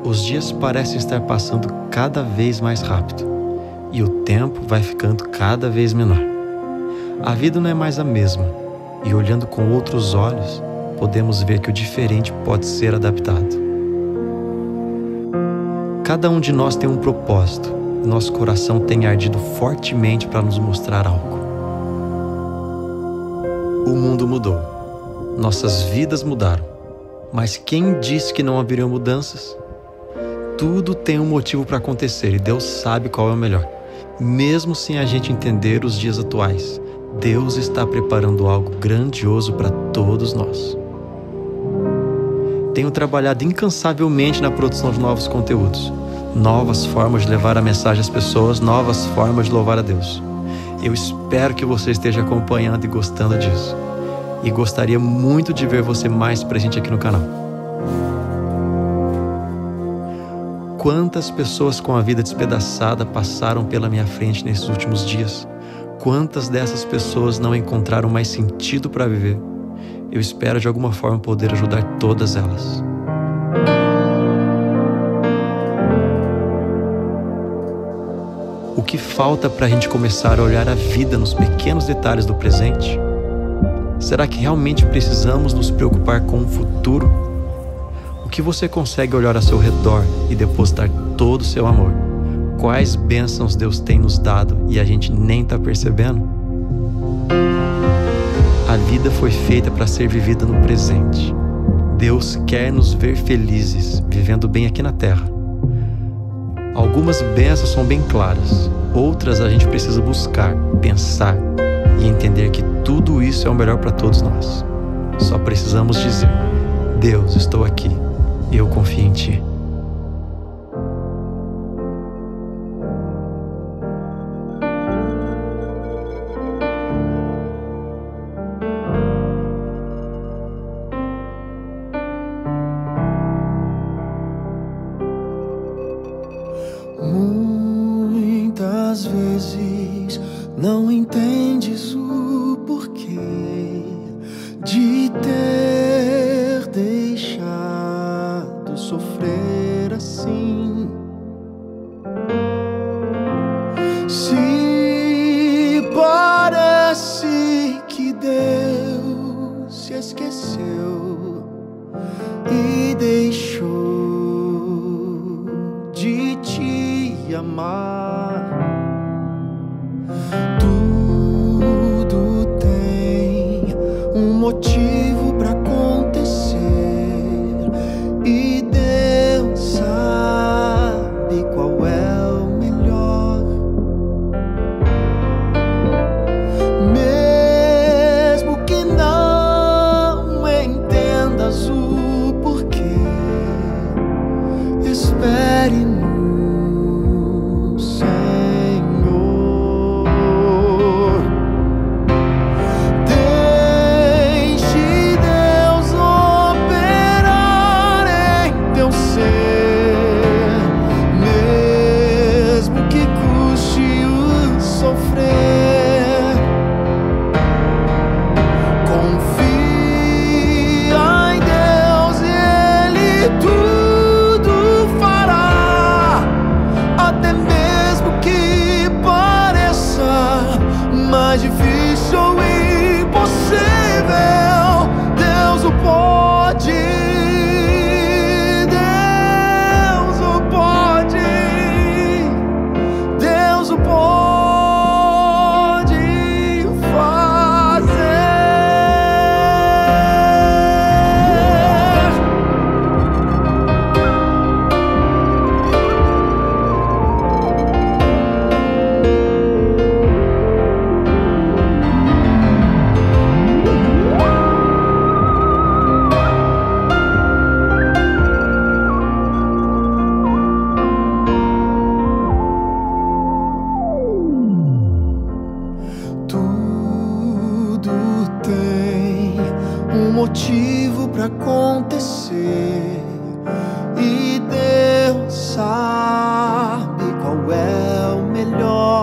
Os dias parecem estar passando cada vez mais rápido e o tempo vai ficando cada vez menor. A vida não é mais a mesma e, olhando com outros olhos, podemos ver que o diferente pode ser adaptado. Cada um de nós tem um propósito e nosso coração tem ardido fortemente para nos mostrar algo. O mundo mudou, nossas vidas mudaram, mas quem disse que não haveriam mudanças? Tudo tem um motivo para acontecer e Deus sabe qual é o melhor. Mesmo sem a gente entender os dias atuais, Deus está preparando algo grandioso para todos nós. Tenho trabalhado incansavelmente na produção de novos conteúdos, novas formas de levar a mensagem às pessoas, novas formas de louvar a Deus. Eu espero que você esteja acompanhando e gostando disso. E gostaria muito de ver você mais presente aqui no canal. Quantas pessoas com a vida despedaçada passaram pela minha frente nesses últimos dias? Quantas dessas pessoas não encontraram mais sentido para viver? Eu espero de alguma forma poder ajudar todas elas. O que falta para a gente começar a olhar a vida nos pequenos detalhes do presente? Será que realmente precisamos nos preocupar com o futuro? O que você consegue olhar ao seu redor e depositar todo o seu amor? Quais bênçãos Deus tem nos dado e a gente nem está percebendo? A vida foi feita para ser vivida no presente. Deus quer nos ver felizes, vivendo bem aqui na Terra. Algumas bênçãos são bem claras, outras a gente precisa buscar, pensar e entender que tudo isso é o melhor para todos nós. Só precisamos dizer: Deus, estou aqui, eu confio em Ti. Muitas vezes não entendes o porquê de ter deixado sofrer assim. Se parece que Deus se esqueceu e deixou de te amar, tudo tem um motivo para acontecer e Deus sabe qual é o melhor. Mesmo que não entendas o porquê, espere no Senhor. Deixe Deus operar em teu ser, mesmo que custe o sofrer. Confia em Deus e Ele tudo fará. Até mesmo que pareça mais difícil ou impossível, Deus o pode, Deus o pode, Deus o pode fazer. Tudo tem um motivo para acontecer e Deus sabe qual é o melhor.